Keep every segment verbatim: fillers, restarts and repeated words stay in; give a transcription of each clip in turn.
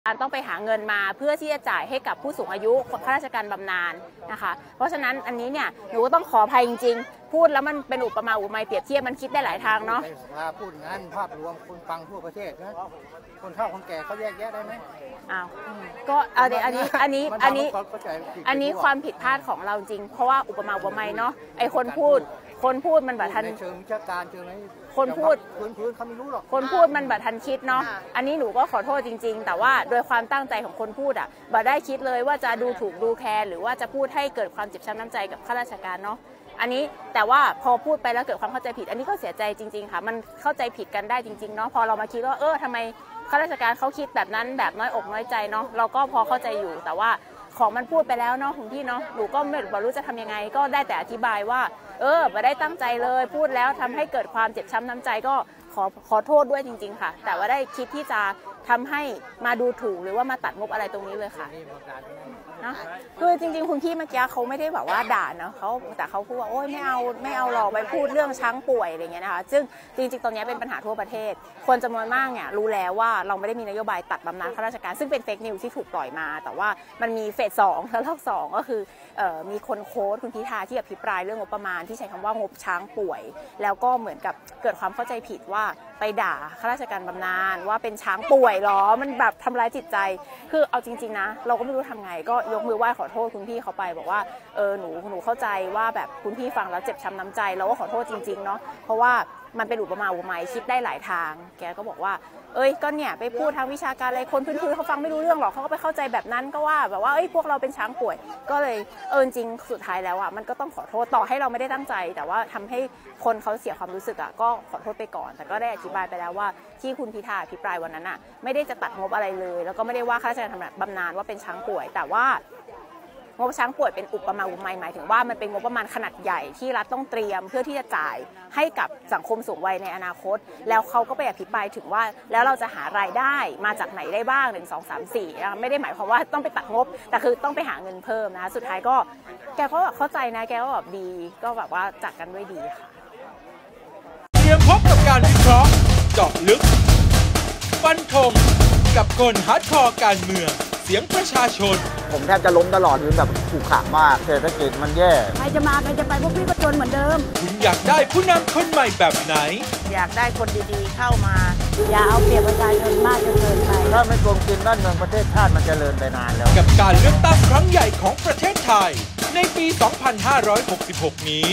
การต้องไปหาเงินมาเพื่อที่จะจ่ายให้กับผู้สูงอายุข้าราชการบำนาญนะคะเพราะฉะนั้นอันนี้เนี่ยหนูก็ต้องขออภัยจริงๆพูดแล้วมันเป็นอุปมาอุปไมยเปรียบเทียบมันคิดได้หลายทางเนาะพูดงั้นภาพรวมคนฟังทั่วประเทศนะคนเฒ่าคนแก่เขาแยกแยะได้ไหมอ้าวก็เอาเดี๋ยวอันนี้อันนี้อันนี้อันนี้ความผิดพลาดของเราจริงเพราะว่าอุปมาอุปไมยเนาะไอคนพูดคนพูดมันแบบทันเชิงวิชาการเชิงอะไรคนพูดพื้นพื้นเขาไม่รู้หรอกคนพูดมันแบบทันคิดเนาะอันนี้หนูก็ขอโทษจริงๆแต่ว่าโดยความตั้งใจของคนพูดอ่ะบ่ได้คิดเลยว่าจะดูถูกดูแคลนหรือว่าจะพูดให้เกิดความเจ็บช้ำน้ำใจกับข้าราชการเนาะอันนี้แต่ว่าพอพูดไปแล้วเกิดความเข้าใจผิดอันนี้ก็เสียใจจริงๆค่ะมันเข้าใจผิดกันได้จริงๆเนาะพอเรามาคิดว่าเออทำไมข้าราชการเขาคิดแบบนั้นแบบน้อยอกน้อยใจเนาะเราก็พอเข้าใจอยู่แต่ว่าของมันพูดไปแล้วเนาะคุณพี่เนาะหนูก็ไม่รู้จะทำยังไงก็ได้แต่อธิบายว่าเออไม่ได้ตั้งใจเลยพูดแล้วทำให้เกิดความเจ็บช้ำน้ำใจก็ขอขอโทษด้วยจริงๆค่ะแต่ว่าได้คิดที่จะทำให้มาดูถูกหรือว่ามาตัดงบอะไรตรงนี้เลยค่ะนะคือจริงๆคุณพี่เมื่อกี้เขาไม่ได้แบบว่าด่าเนาะเขาแต่เขาพูดว่าโอ๊ยไม่เอาไม่เอาหรอกไปพูดเรื่องช้างป่วยอะไรเงี้ยนะคะซึ่งจริงๆตอนนี้เป็นปัญหาทั่วประเทศคนจำนวนมากเนี่ยรู้แล้วว่าเราไม่ได้มีนโยบายตัดบำนาญข้าราชการซึ่งเป็นเฟกนิวที่ถูกปล่อยมาแต่ว่ามันมีเฟสสองแล้วรอบสองก็คือมีคนโค้ดคุณพิธาที่อภิปรายเรื่องงบประมาณที่ใช้คำว่างบช้างป่วยแล้วก็เหมือนกับเกิดความเข้าใจผิดว่าไปด่าข้าราชการบำนาญว่าเป็นช้างป่วยหรอมันแบบทำร้ายจิตใจคือเอาจริงๆนะเราก็ไม่รู้ทำไงก็ยกมือไหว้ขอโทษคุณพี่เขาไปบอกว่าเออหนูหนูเข้าใจว่าแบบคุณพี่ฟังแล้วเจ็บช้ำน้ำใจเราก็ขอโทษจริงๆเนาะเพราะว่ามันเป็นอุปมาอุปไมยคิดได้หลายทางแกก็บอกว่าเอ้ยก็เนี่ยไปพูดทางวิชาการอะไรคนพื้นๆเขาฟังไม่รู้เรื่องหรอกเขาก็ไปเข้าใจแบบนั้นก็ว่าแบบว่าเอ้ยพวกเราเป็นช้างป่วยก็เลยเออจริงสุดท้ายแล้วอ่ะมันก็ต้องขอโทษต่อให้เราไม่ได้ตั้งใจแต่ว่าทำให้คนเขาเสียความรู้สึกอ่ะก็ขอโทษไปก่อนแต่ก็ได้อธิบายไปแล้วว่าที่คุณพิธาอภิปรายวันนั้นอ่ะไม่ได้จะตัดงบอะไรเลยแล้วก็ไม่ได้ว่าข้าราชการบำนาญว่าเป็นช้างป่วยแต่ว่างบช้างป่วยเป็นอุปมาอุปไมยหมายถึงว่ามันเป็นงบประมาณขนาดใหญ่ที่รัฐต้องเตรียมเพื่อที่จะจ่ายให้กับสังคมสูงวัยในอนาคตแล้วเขาก็ไปอภิปรายถึงว่าแล้วเราจะหารายได้มาจากไหนได้บ้างหนึ่งสองสามสี่ไม่ได้หมายความว่าต้องไปตัดงบแต่คือต้องไปหาเงินเพิ่มนะสุดท้ายก็แกก็เข้าใจนะแกก็แบบดีก็แบบว่าจัดกันด้วยดีค่ะเตรียมพบกับการวิเคราะห์เจาะลึกฟันธงกับคนฮาร์ดคอร์การเมืองเสียงประชาชนผมแทบจะล้มตลอดคือแบบผูกขาดมากเศรษฐกิจมันแย่ใครจะมาใครจะไปพวกพี่ก็จนเหมือนเดิมคุณอยากได้ผู้นำคนใหม่แบบไหนอยากได้คนดีๆเข้ามาอย่าเอาเปรียบประชาชนมากจนเกินไปถ้าไม่โกงกินบ้านเมืองประเทศชาติมันจเจริญไปนานแล้วกับการเลือกตั้งครั้งใหญ่ของประเทศไทยในปี สองพันห้าร้อยหกสิบหก นี้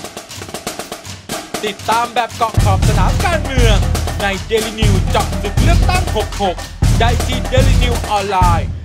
ติดตามแบบเกาะขอบสนามการเมืองใน Daily News เจาะลึกเลือกตั้งหกสิบหกได้ที่ Daily News ออนไลน์